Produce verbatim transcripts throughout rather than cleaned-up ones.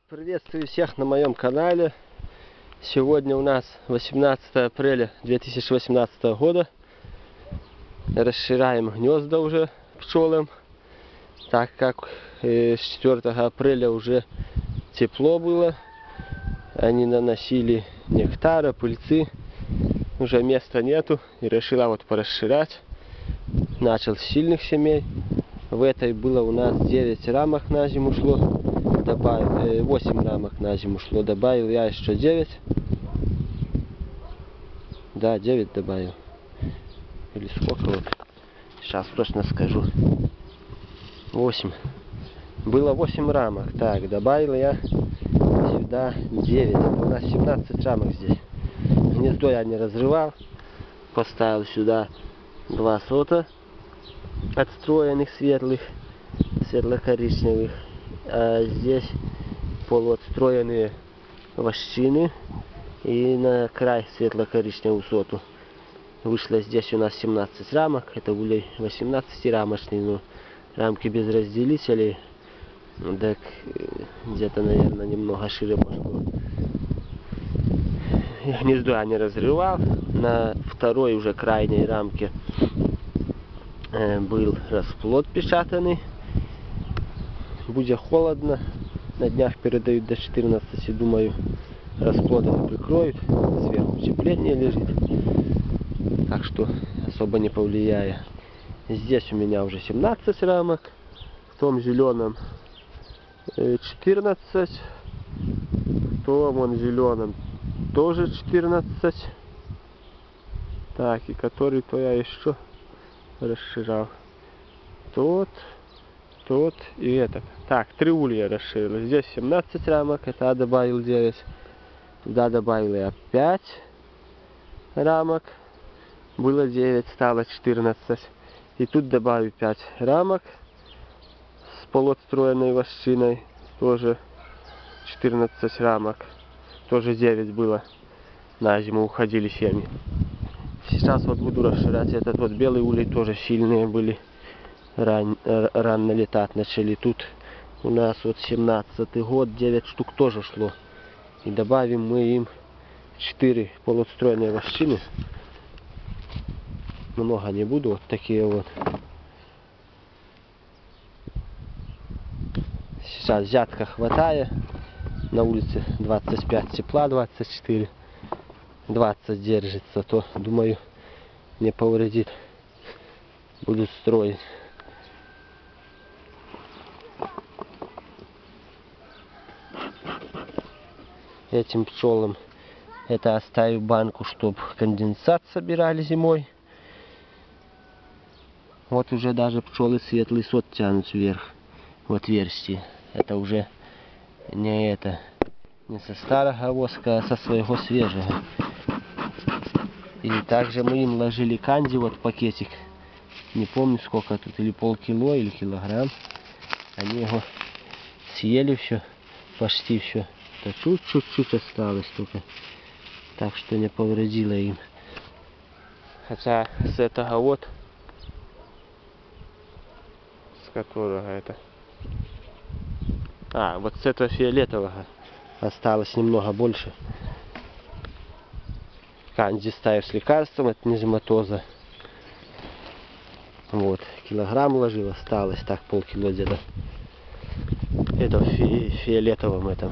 Приветствую всех на моем канале. Сегодня у нас восемнадцатое апреля две тысячи восемнадцатого года. Расширяем гнезда уже пчелам, так как с четвёртого апреля уже тепло было. Они наносили нектара, пыльцы. Уже места нету и решила вот порасширять. Начал с сильных семей. В этой было у нас девять рамок на зиму шло. Добавил, восемь рамок на зиму шло. Добавил я еще девять. Да, девять добавил. Или сколько вот. Сейчас точно скажу. восемь. Было восемь рамок. Так, добавил я сюда девять. Это у нас семнадцать рамок здесь. Гнездо я не разрывал. Поставил сюда два сота отстроенных светлых, светло-коричневых. А здесь полуотстроенные вощины и на край светло-коричневую соту. Вышло здесь у нас семнадцать рамок. Это были восемнадцатирамочные, но рамки без разделителей. Так где-то, наверное, немного шире пошло. Гнездо я не разрывал. На второй уже крайней рамке был расплод печатанный. Будет холодно. На днях передают до четырнадцати, думаю, расплодом прикроют. Сверху утепление лежит. Так что особо не повлияет. Здесь у меня уже семнадцать рамок. В том зеленом четырнадцать. В том вон зеленом тоже четырнадцать. Так, и который то я еще расширял. Тот, тот и этот. Так, три улья расширил. Здесь семнадцать рамок, это я добавил девять. Туда добавил я пять рамок. Было девять, стало четырнадцать. И тут добавил пять рамок с полуотстроенной вощиной. Тоже четырнадцать рамок. Тоже девять было. На зиму уходили семьи. Сейчас вот буду расширять этот вот белый улей, тоже сильные были. Ран, рано летать начали. Тут у нас вот семнадцатый год, девять штук тоже шло. И добавим мы им четыре полуотстроенные вощины. Много не буду, вот такие вот. Сейчас взятка хватает. На улице двадцать пять тепла, двадцать четыре. двадцать держится, то, думаю, не повредит. Буду строить. Этим пчелам это оставив банку, чтобы конденсат собирали зимой. Вот уже даже пчелы светлый сот тянут вверх в отверстие. Это уже не это, не со старого воска, а со своего свежего. И также мы им ложили канди, вот пакетик. Не помню сколько тут, или полкило, или килограмм. Они его съели все, почти все. То чуть-чуть осталось только. Так что не повредило им. Хотя с этого вот, с которого это, а вот с этого фиолетового осталось немного больше. Канди ставив с лекарством от низематоза. Вот, килограмм ложил, осталось так полкило где-то. Это в фи фиолетовом этом.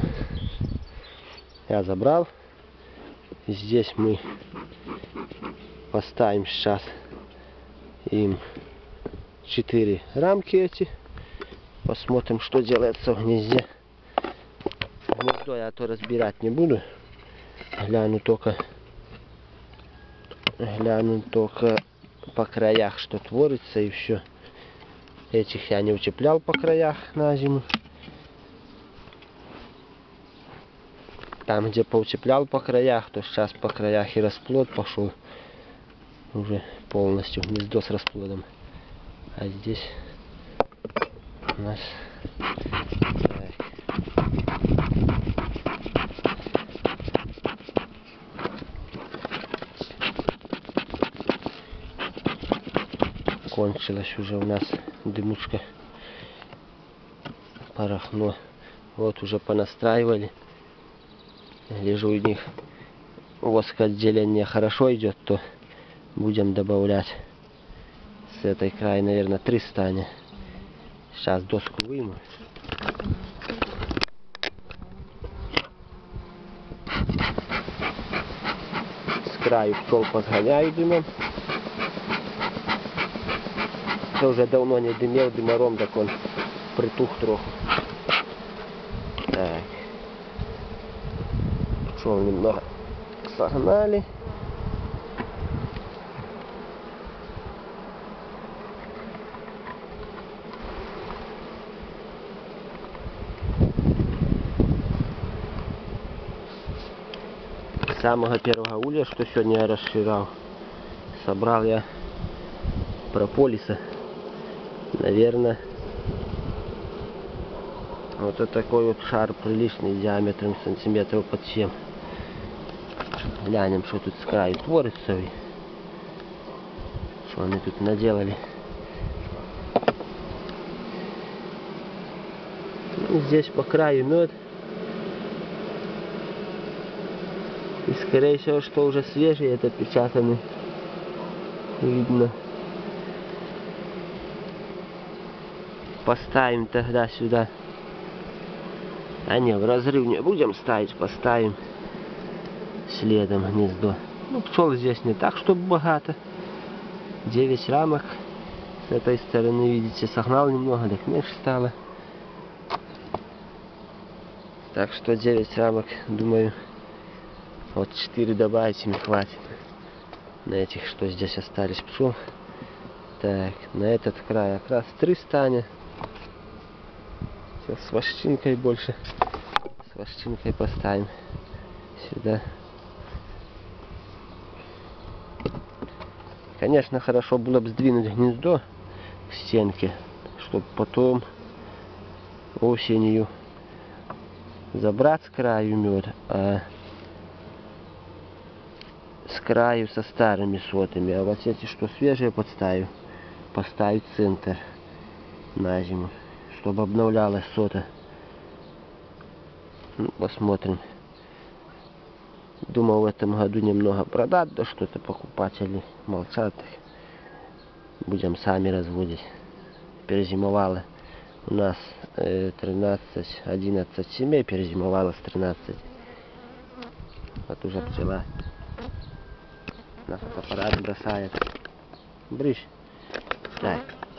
Я забрал. Здесь мы поставим сейчас им четыре рамки эти. Посмотрим, что делается в гнезде. Гнездо я то разбирать не буду. Гляну только, гляну только по краях, что творится, и все. Этих я не утеплял по краях на зиму. Там, где поутеплял по краях, то сейчас по краях и расплод пошел. Уже полностью гнездо с расплодом. А здесь у нас кончилась уже у нас дымучка. Порохно Вот уже понастраивали. Гляжу, у них воскоотделение хорошо идет, то будем добавлять. С этой края, наверное, три станет. Сейчас доску выйму. С краю пчел подгоняю дымом. Я уже давно не дымел дымаром, так он притух троху. Так. Пчел немного согнали. Самого первого улья, что сегодня я расширял, собрал я прополиса, наверное, вот это такой вот шар приличный, диаметром сантиметров под семь. Глянем, что тут с краю творится, что они тут наделали. Ну, здесь по краю мед. И скорее всего, что уже свежий, это печатанный. Видно. Поставим тогда сюда. А не, в разрыв не будем ставить, поставим следом гнездо. Ну, пчел здесь не так, чтобы богато. девять рамок. С этой стороны, видите, согнал немного, так меньше стало. Так что девять рамок, думаю, вот четыре добавить им хватит. На этих, что здесь остались пчел. Так, на этот край как раз три станет. Сейчас с вощинкой больше. С вощинкой поставим сюда. Конечно, хорошо было бы сдвинуть гнездо к стенке, чтобы потом осенью забрать с краю мед, а с краю со старыми сотами. А вот эти, что свежие, подставим. Поставить центр на зиму, чтобы обновлялась сота. Ну, посмотрим. Думал в этом году немного продать, да что-то покупатели молчат. Будем сами разводить. Перезимовало у нас э, тринадцать одиннадцать семей, перезимовало с тринадцать. Вот уже пчела на фотоаппарат бросает. Брыщ. Так.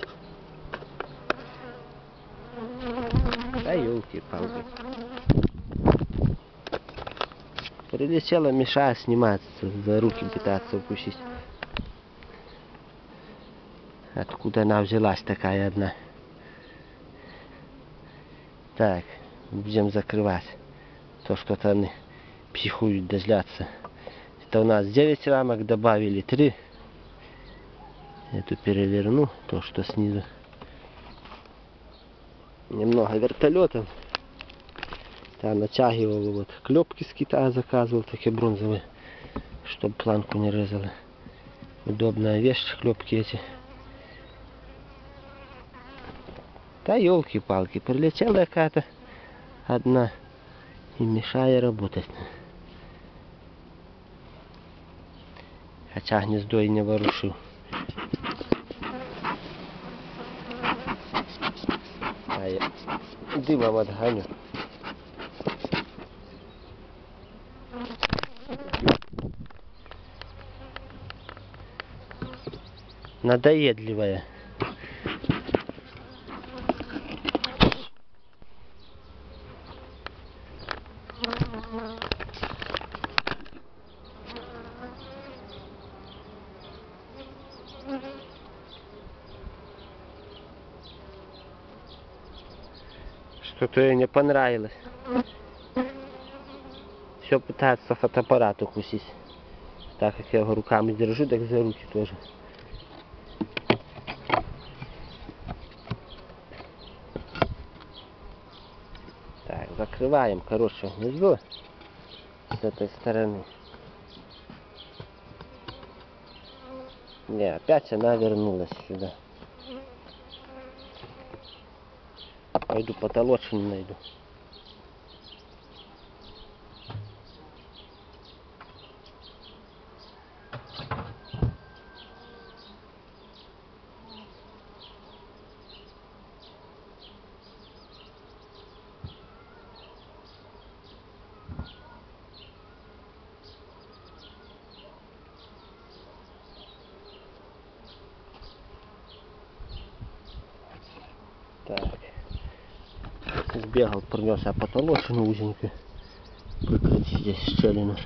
Да елки-палки. Прилетела, мешая сниматься, за руки пытаться укусить. Откуда она взялась такая одна? Так, будем закрывать. То что-то они психуют, дождаться. Это у нас девять рамок, добавили три. Эту переверну, то что снизу. Немного вертолетов. Я натягивал, вот клепки с Китая заказывал, такие бронзовые, чтобы планку не резали. Удобная вещь, клепки эти. Да елки-палки, прилетела какая-то одна и мешая работать. Хотя гнездо и не ворушил. А я дымом отгоню. Надоедливая. Что-то ей не понравилось. Все пытается фотоаппарат укусить. Так как я его руками держу, так за руки тоже. Так, закрываем, короче, гнездо с этой стороны. Не, опять она вернулась сюда. Пойду потолочную найду. бегал, принес я потолочину узенькую. Прикрыть здесь щелину.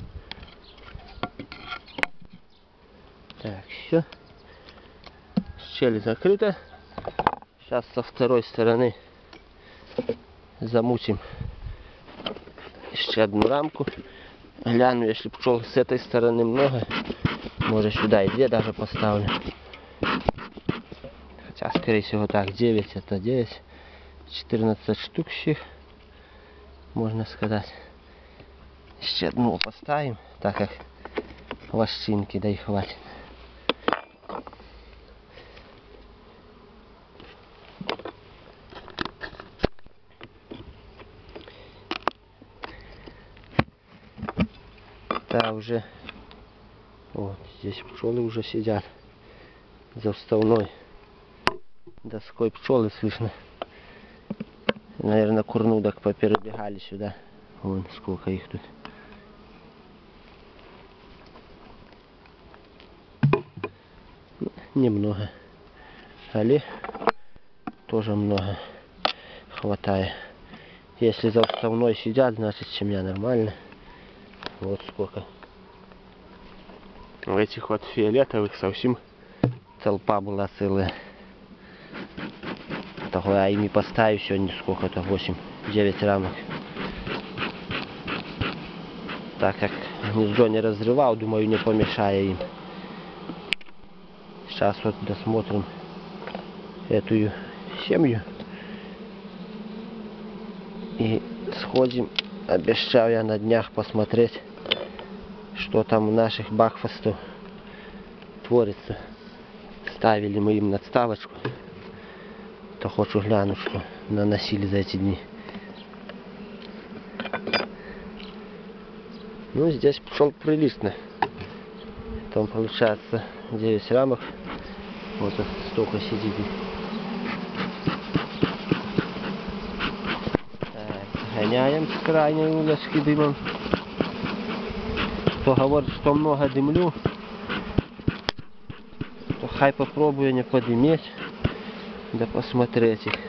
Так, все. Щель закрыта. Сейчас со второй стороны замутим еще одну рамку. Гляну, если пчел с этой стороны много, может сюда и две даже поставлю. Хотя, скорее всего, так, девять это девять. четырнадцать штук всех, можно сказать. Еще одну поставим, так как лощинки, да и хватит. Да, уже вот здесь пчелы уже сидят за вставной доской, пчелы слышно. Наверное, курнудок поперебегали сюда. Вон сколько их тут. Немного. Але тоже много. Хватает. Если за вставной сидят, значит семья нормально. Вот сколько. В этих вот фиолетовых совсем толпа была целая. Того я ими поставлю сегодня сколько-то, восемь-девять рамок. Так как гнездо не разрывал, думаю, не помешая им. Сейчас вот досмотрим эту семью. И сходим, обещал я на днях посмотреть, что там у наших бакфастов творится. Ставили мы им надставочку. То хочу глянуть, что наносили за эти дни. Ну, здесь пчел прилично. Там получается девять рамок. Вот столько сидит. Так, гоняем с крайней улочки дымом. Кто говорит, что много дымлю, то хай попробую не подыметь. Да посмотреть их.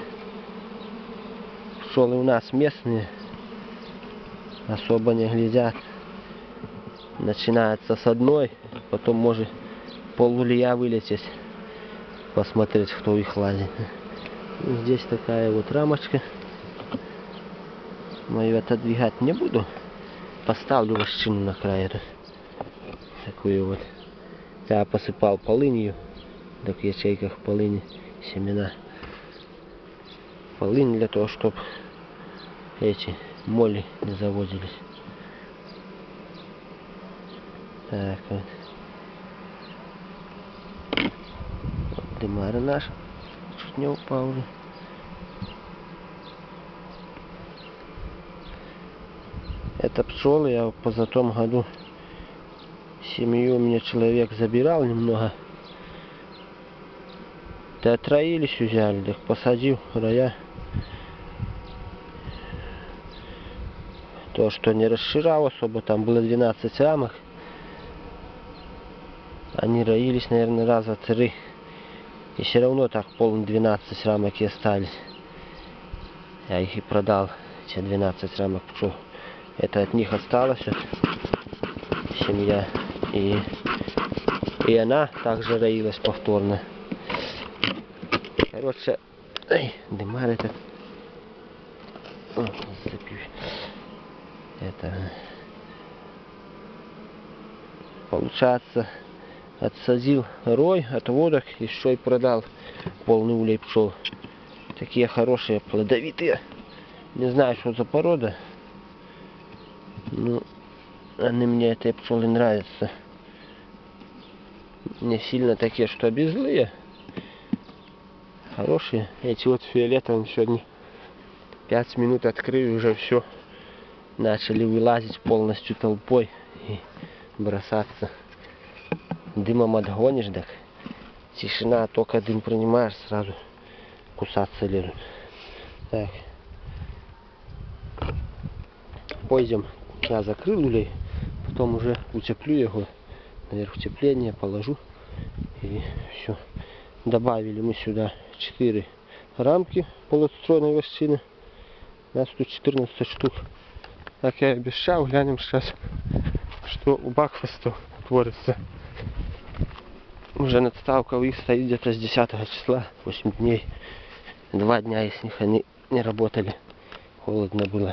Пчелы у нас местные, особо не глядят. Начинается с одной, потом может полулия вылететь, посмотреть, кто их лазит. Здесь такая вот рамочка. Но ее отодвигать не буду. Поставлю лощину на край эту. Такую вот. Я посыпал полынью. Так в ячейках полыни семена. Полынь для того, чтобы эти моли не заводились. Так вот. Вот дымара наш. Чуть не упал уже. Это пчелы, я в позатом году семью мне человек забирал немного. Да отроились, взяли, так посадил рая. То, что не расширял особо, там было двенадцать рамок. Они роились, наверное, раза три. И все равно так полно двенадцать рамок и остались. Я их и продал, эти двенадцать рамок пчел. Это от них осталось семья. И, и она также роилась повторно. Короче, ай, дымар этот. О, это получается, отсадил рой, отводок, еще и продал полный улей пчел. Такие хорошие, плодовитые. Не знаю, что за порода. Ну, они мне, этой пчелы, нравятся. Не сильно такие, что беззлые. Хорошие. Эти вот фиолетовые сегодня пять минут открыли, уже все. Начали вылазить полностью толпой и бросаться. Дымом отгонишь, так тишина, только дым принимаешь, сразу кусаться лезут. Так. Пойдем. Я закрыл улей, потом уже утеплю его, наверх утепление положу и все. Добавили мы сюда четыре рамки полуотстроенной вощины. У нас тут четырнадцать штук. Как я и обещал, глянем сейчас, что у Бакфастов творится. Уже надставка у них стоит где-то с десятого числа, восемь дней. Два дня из них они не работали. Холодно было.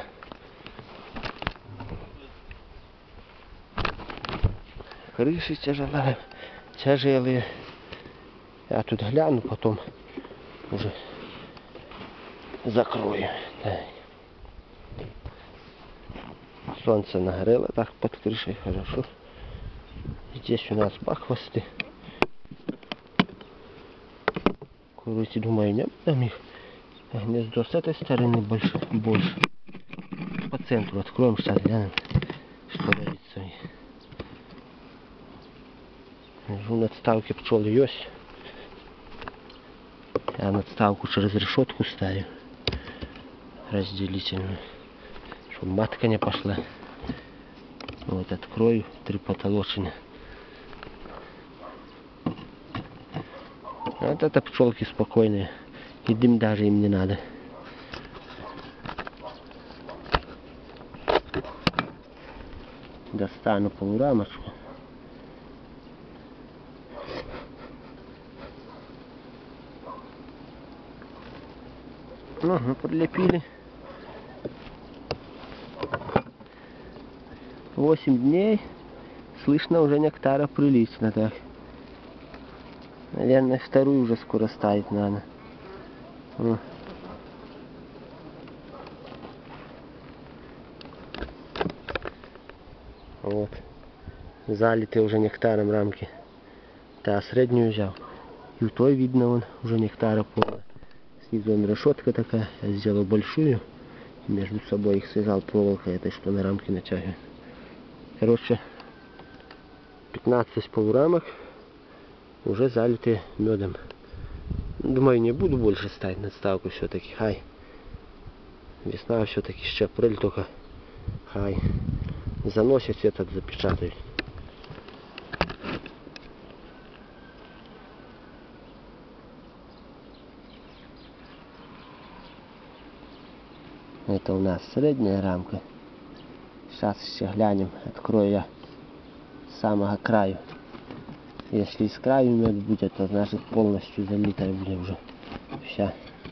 Крыши тяжелые, тяжелые. Я тут гляну, потом уже закрою. Так. Солнце нагрело так под крышей хорошо. Здесь у нас бакфасты. Курочки, думаю, нет там их. Гнездо с этой стороны больше, больше. По центру откроем, сейчас глянем, что родится. Вижу, надставки пчелы есть. Я надставку через решетку ставлю. Разделительную. Чтобы матка не пошла. Вот открою три потолочины. Вот это пчелки спокойные. И дым даже им не надо. Достану полурамочку. Ну, мы подлепили. Восемь дней. Слышно уже нектара прилично так. Наверное, вторую уже скоро ставить надо. О. Вот. Залиты уже нектаром рамки. Да, среднюю взял. И у той видно вон уже нектара полно. Снизу вон решетка такая. Я сделал большую. Между собой их связал проволокой этой, что на рамки натягиваю. Короче, пятнадцать полурамок уже залиты медом. Думаю, не буду больше ставить надставку все-таки. Хай. Весна все-таки еще апрель только. Хай. Заносить этот запечатать. Это у нас средняя рамка. Сейчас еще глянем. Открою я с самого краю. Если из краю мед будет, то значит полностью залитая будет уже вся.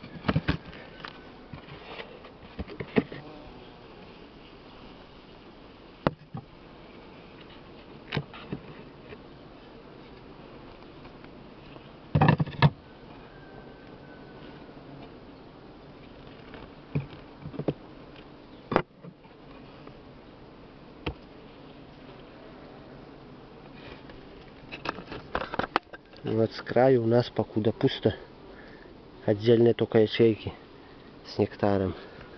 Вот с краю у нас покуда пусто. Отдельные только ячейки с нектаром.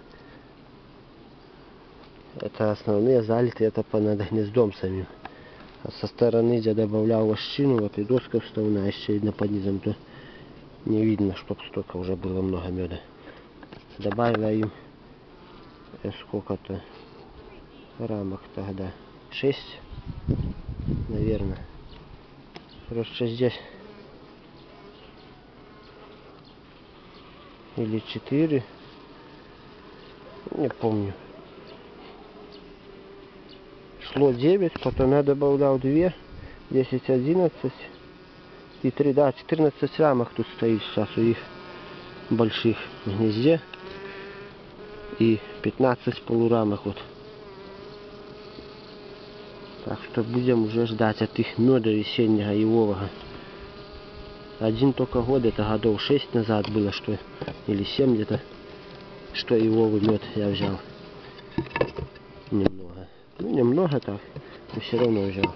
Это основные залиты, это по над гнездом самим. А со стороны, где добавлял вощину, вот и доска вставная, еще видно под низом, то не видно, чтоб столько уже было много меда. Добавила им сколько-то рамок тогда. Шесть, наверное. Короче, здесь или четыре, не помню. Шло девять, потом я добавлял две, десять, одиннадцать и три, да, четырнадцать рамок тут стоит сейчас у их больших в гнезде и пятнадцать полурамок вот. Так что будем уже ждать от их меда весеннего елового. Один только год, это годов шесть назад было, что или семь где-то, что еловый мед я взял. Немного. Ну, немного так, но все равно взял.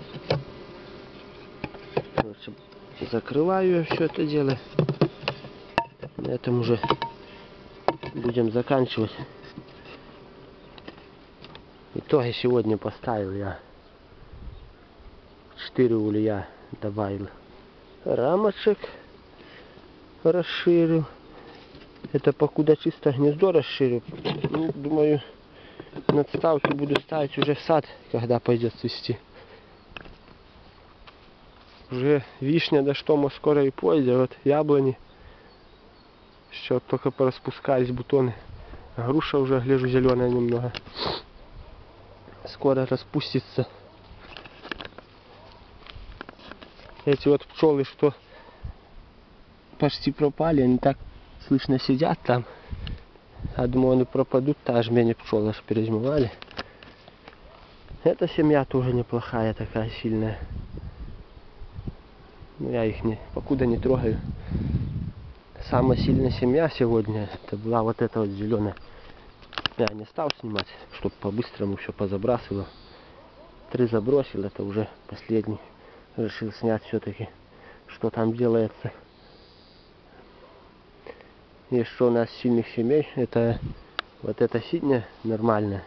Короче, закрываю все это дело. На этом уже будем заканчивать. Итоги сегодня поставил я. четыре улья добавил. Рамочек расширил. Это покуда чисто гнездо расширил. Ну, думаю, надставки буду ставить уже в сад, когда пойдет цвести. Уже вишня, да что, мы скоро и пойдет. Вот яблони. Еще только пораспускались бутоны. Груша уже, гляжу, зеленая немного. Скоро распустится. Эти вот пчелы, что почти пропали, они так слышно сидят там. Я думаю, они пропадут, та жмени пчелы аж перезимовали. Эта семья тоже неплохая, такая сильная. Но я их не, покуда не трогаю. Самая сильная семья сегодня, это была вот эта вот зеленая. Я не стал снимать, чтобы по-быстрому все позабрасывал. Три забросил, это уже последний. Решил снять все-таки, что там делается. Еще у нас сильных семей, это вот эта синяя нормальная.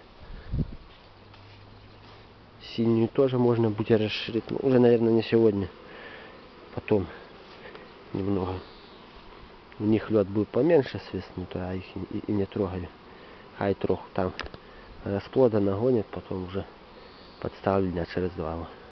Синюю тоже можно будет расширить, но уже, наверное, не сегодня. Потом немного. У них лед будет поменьше, соответственно, то я их и, и не трогаю. Хай троху там расплода нагонят, потом уже подставлю дня через два.